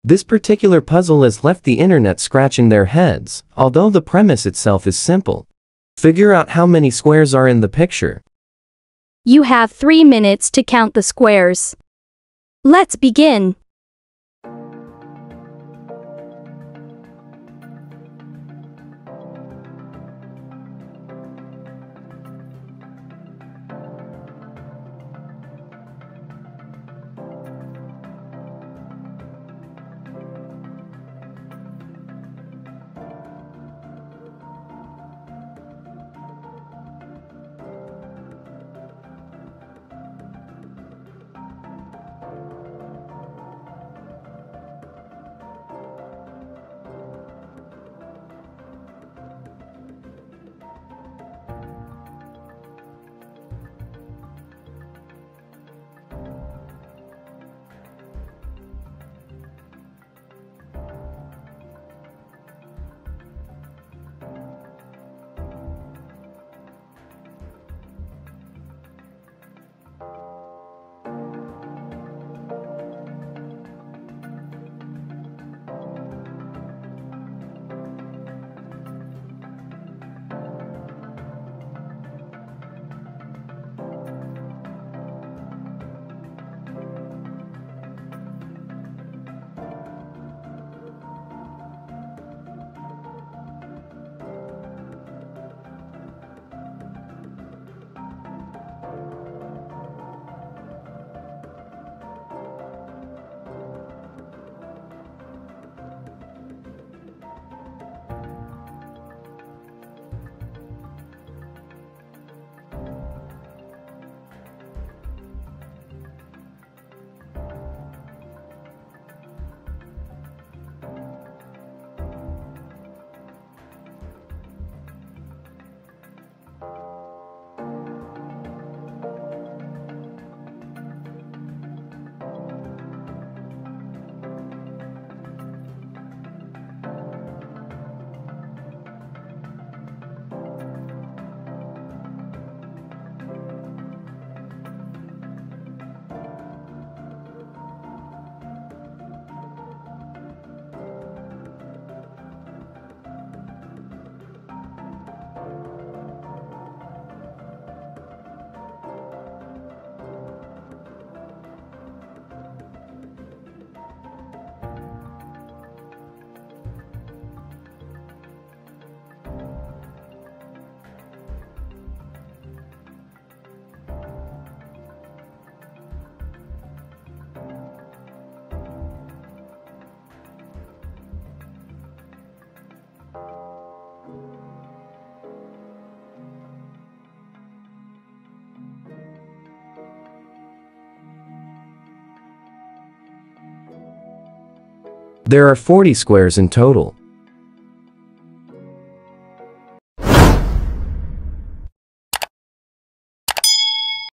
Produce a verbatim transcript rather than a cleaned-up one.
This particular puzzle has left the internet scratching their heads, although the premise itself is simple. Figure out how many squares are in the picture. You have three minutes to count the squares. Let's begin. There are forty squares in total.